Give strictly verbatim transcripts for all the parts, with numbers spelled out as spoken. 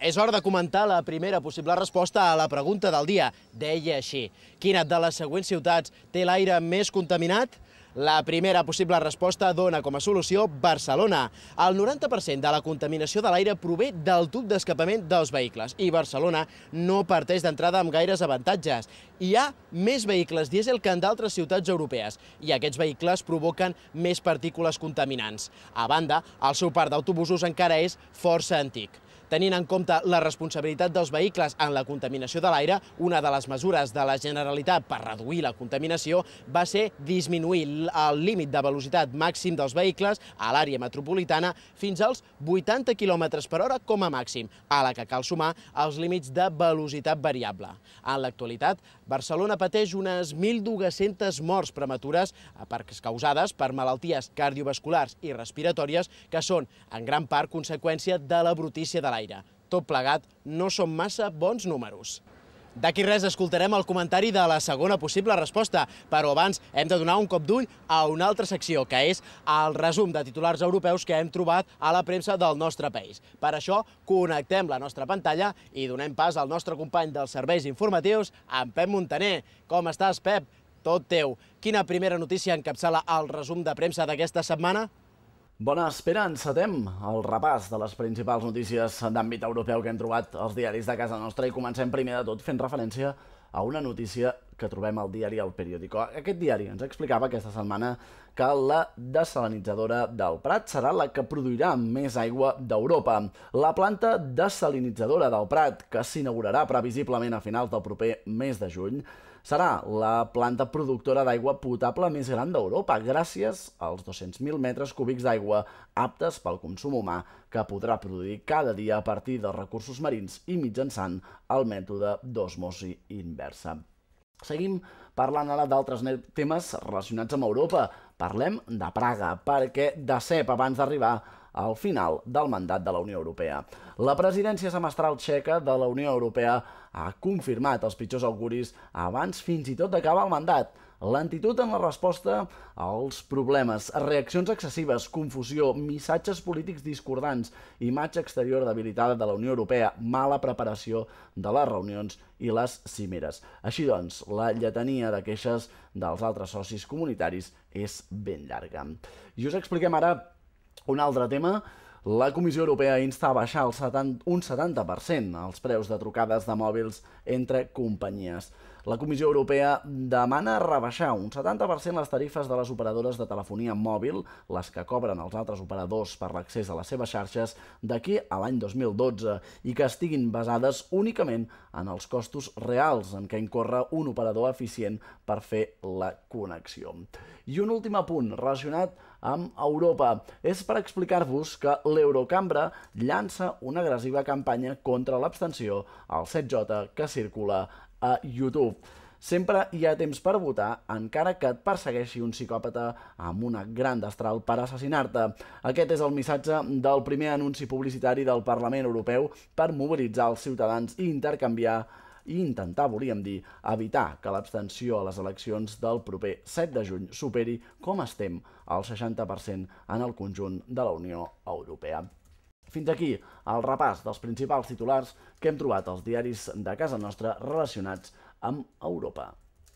És hora de comentar la primera possible resposta a la pregunta del dia. Deia així: quina de les següents ciutats té l'aire més contaminat? La primera possible resposta dona com a solució Barcelona. El noranta per cent de la contaminació de l'aire prové del tub d'escapament dels vehicles i Barcelona no parteix d'entrada amb gaires avantatges. Hi ha més vehicles dièsel que en d'altres ciutats europees i aquests vehicles provoquen més partícules contaminants. A banda, el seu parc d'autobusos encara és força antic. Tenint en compte la responsabilitat dels vehicles en la contaminació de l'aire, una de les mesures de la Generalitat per reduir la contaminació va ser disminuir el límit de velocitat màxim dels vehicles a l'àrea metropolitana fins als vuitanta quilòmetres per hora com a màxim, a la que cal sumar els límits de velocitat variable. En l'actualitat, Barcelona pateix unes mil dues-centes morts prematures causades per malalties cardiovasculars i respiratòries que són, en gran part, conseqüència de la brutícia de l'aire. Tot plegat, no són massa bons números. D'aquí res escoltarem el comentari de la segona possible resposta, però abans hem de donar un cop d'ull a una altra secció, que és el resum de titulars europeus que hem trobat a la premsa del nostre país. Per això, connectem la nostra pantalla i donem pas al nostre company dels serveis informatius, en Pep Montaner. Com estàs, Pep? Tot teu. Quina primera notícia encapçala el resum de premsa d'aquesta setmana? Bones, Pere, encetem el repàs de les principals notícies d'àmbit europeu que hem trobat als diaris de casa nostra i comencem primer de tot fent referència a una notícia que trobem al diari El Periódico. Aquest diari ens explicava aquesta setmana que la dessalinitzadora del Prat serà la que produirà més aigua d'Europa. La planta dessalinitzadora del Prat, que s'inaugurarà previsiblement a finals del proper mes de juny, serà la planta productora d'aigua potable més gran d'Europa, gràcies als dos-cents mil metres cúbics d'aigua aptes pel consum humà que podrà produir cada dia a partir dels recursos marins i mitjançant el mètode d'osmosi inversa. Seguim parlant ara d'altres temes relacionats amb Europa. Parlem de Praga, perquè de cep abans d'arribar al final del mandat de la Unió Europea. La presidència semestral txeca de la Unió Europea ha confirmat els pitjors auguris abans fins i tot d'acabar el mandat. Lentitud en la resposta als problemes, reaccions excessives, confusió, missatges polítics discordants, imatge exterior debilitada de la Unió Europea, mala preparació de les reunions i les cimeres. Així doncs, la lletania de queixes dels altres socis comunitaris és ben llarga. I us expliquem ara un altre tema. La Comissió Europea insta a baixar un setanta per cent els preus de trucades de mòbils entre companyies. La Comissió Europea demana rebaixar un setanta per cent les tarifes de les operadores de telefonia mòbil, les que cobren els altres operadors per l'accés a les seves xarxes, d'aquí a l'any dos mil dotze, i que estiguin basades únicament en els costos reals en què incorre un operador eficient per fer la connexió. I un últim apunt relacionat amb Europa és per explicar-vos que l'Eurocambra llança una agressiva campanya contra l'abstenció al set jota que circula a YouTube. Sempre hi ha temps per votar, encara que et persegueixi un psicòpata amb una gran destral per assassinar-te. Aquest és el missatge del primer anunci publicitari del Parlament Europeu per mobilitzar els ciutadans i intercanviar i intentar, volíem dir, evitar que l'abstenció a les eleccions del proper set de juny superi, com estem, el seixanta per cent en el conjunt de la Unió Europea. Fins aquí el repàs dels principals titulars que hem trobat als diaris de casa nostra relacionats amb Europa.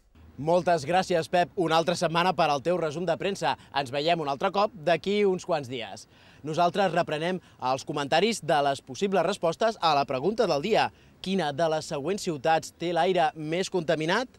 Moltes gràcies, Pep, una altra setmana per al teu resum de premsa. Ens veiem un altre cop d'aquí uns quants dies. Nosaltres reprenem els comentaris de les possibles respostes a la pregunta del dia. Quina de les següents ciutats té l'aire més contaminat?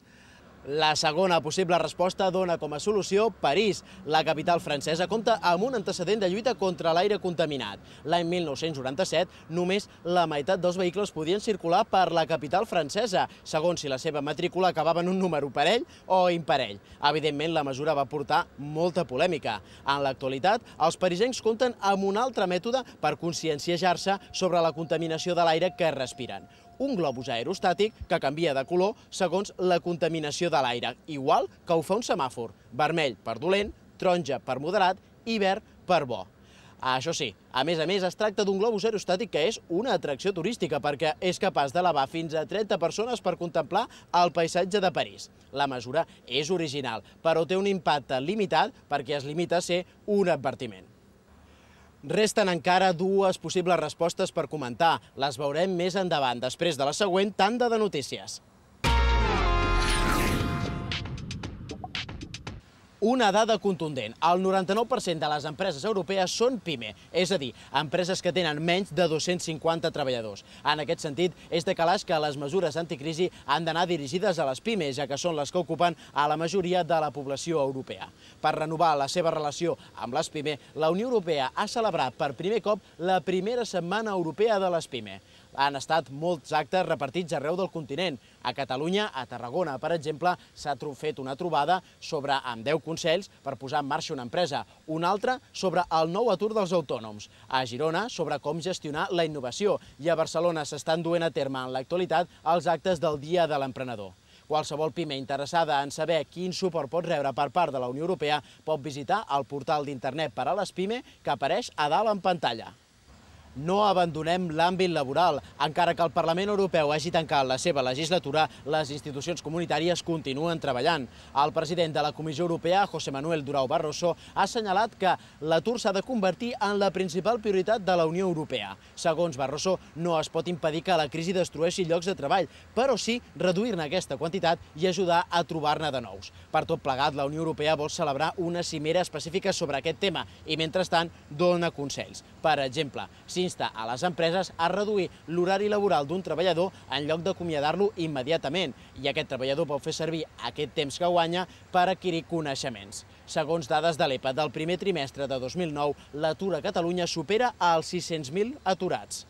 La segona possible resposta dona com a solució París. La capital francesa compta amb un antecedent de lluita contra l'aire contaminat. L'any mil nou-cents noranta-set, només la meitat dels vehicles podien circular per la capital francesa, segons si la seva matrícula acabava en un número parell o imparell. Evidentment, la mesura va portar molta polèmica. En l'actualitat, els parisencs compten amb un altre mètode per conscienciar-se sobre la contaminació de l'aire que respiren. Un globus aerostàtic que canvia de color segons la contaminació de l'aire, igual que ho fa un semàfor, vermell per dolent, taronja per moderat i verd per bo. Això sí, a més a més es tracta d'un globus aerostàtic que és una atracció turística perquè és capaç d'elevar fins a trenta persones per contemplar el paisatge de París. La mesura és original, però té un impacte limitat perquè es limita a ser un advertiment. Resten encara dues possibles respostes per comentar. Les veurem més endavant, després de la següent tanda de notícies. Una dada contundent. El noranta-nou per cent de les empreses europees són PIME, és a dir, empreses que tenen menys de dos-cents cinquanta treballadors. En aquest sentit, és de calaix que les mesures anticrisi han d'anar dirigides a les PIME, ja que són les que ocupen a la majoria de la població europea. Per renovar la seva relació amb les PIME, la Unió Europea ha celebrat per primer cop la primera setmana europea de les PIME. Han estat molts actes repartits arreu del continent. A Catalunya, a Tarragona, per exemple, s'ha fet una trobada sobre amb deu consells per posar en marxa una empresa, una altra sobre el nou atur dels autònoms, a Girona sobre com gestionar la innovació i a Barcelona s'estan duent a terme en l'actualitat els actes del Dia de l'Emprenedor. Qualsevol PIME interessada en saber quin suport pot rebre per part de la Unió Europea pot visitar el portal d'internet per a les PIME que apareix a dalt en pantalla. No abandonem l'àmbit laboral. Encara que el Parlament Europeu hagi tancat la seva legislatura, les institucions comunitàries continuen treballant. El president de la Comissió Europea, José Manuel Durão Barroso, ha assenyalat que l'atur s'ha de convertir en la principal prioritat de la Unió Europea. Segons Barroso, no es pot impedir que la crisi destrueixi llocs de treball, però sí reduir-ne aquesta quantitat i ajudar a trobar-ne de nous. Per tot plegat, la Unió Europea vol celebrar una cimera específica sobre aquest tema i, mentrestant, dona consells. Per exemple, s'insta a les empreses a reduir l'horari laboral d'un treballador en lloc d'acomiadar-lo immediatament, i aquest treballador pot fer servir aquest temps que guanya per adquirir coneixements. Segons dades de l'EPA del primer trimestre de dos mil nou, l'atur a Catalunya supera els sis-cents mil aturats.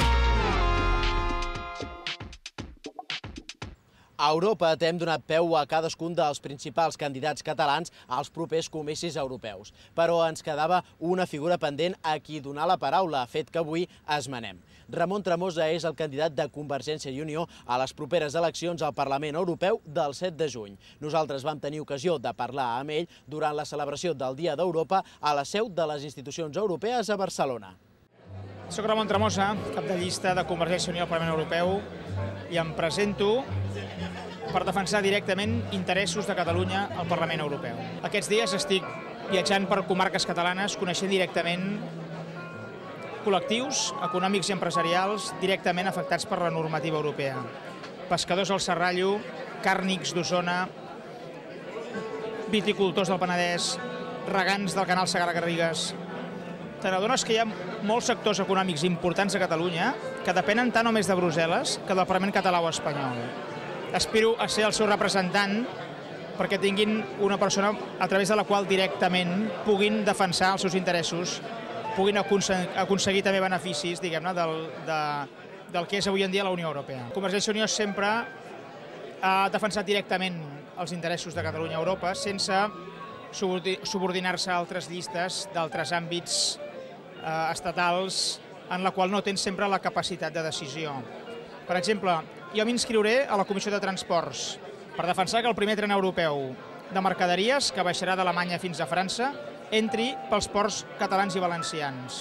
A Europa hem donat peu a cadascun dels principals candidats catalans als propers comicis europeus, però ens quedava una figura pendent a qui donar la paraula, fet que avui esmenem. Ramon Tremosa és el candidat de Convergència i Unió a les properes eleccions al Parlament Europeu del set de juny. Nosaltres vam tenir ocasió de parlar amb ell durant la celebració del Dia d'Europa a la seu de les institucions europees a Barcelona. Soc Ramon Tremosa, cap de llista de Convergència i Unió al Parlament Europeu, i em presento per defensar directament interessos de Catalunya al Parlament Europeu. Aquests dies estic viatjant per comarques catalanes, coneixent directament col·lectius econòmics i empresarials directament afectats per la normativa europea. Pescadors al Serrallo, càrnics d'Osona, viticultors del Penedès, regants del canal Segarra-Garrigues. Te n'adones que hi ha molts sectors econòmics importants a Catalunya que depenen tant o més de Brussel·les que del Parlament català o espanyol. Aspiro a ser el seu representant perquè tinguin una persona a través de la qual directament puguin defensar els seus interessos, puguin aconseguir també beneficis, diguem-ne, del, de, del que és avui en dia la Unió Europea. Convergència i Unió sempre ha defensat directament els interessos de Catalunya a Europa sense subordinar-se a altres llistes d'altres àmbits eh, estatals en la qual no tens sempre la capacitat de decisió. Per exemple, jo m'inscriuré a la Comissió de Transports per defensar que el primer tren europeu de mercaderies, que baixarà d'Alemanya fins a França, entri pels ports catalans i valencians.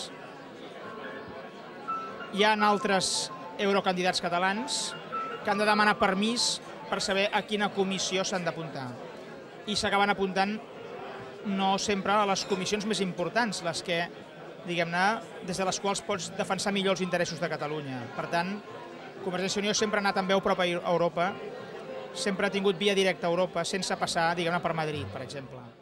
Hi ha altres eurocandidats catalans que han de demanar permís per saber a quina comissió s'han d'apuntar. I s'acaben apuntant no sempre a les comissions més importants, les que, diguem-ne, des de les quals pots defensar millor els interessos de Catalunya. Per tant, Convergència i Unió sempre ha anat amb veu pròpia a Europa, sempre ha tingut via directa a Europa, sense passar, diguem-ne, per Madrid, per exemple.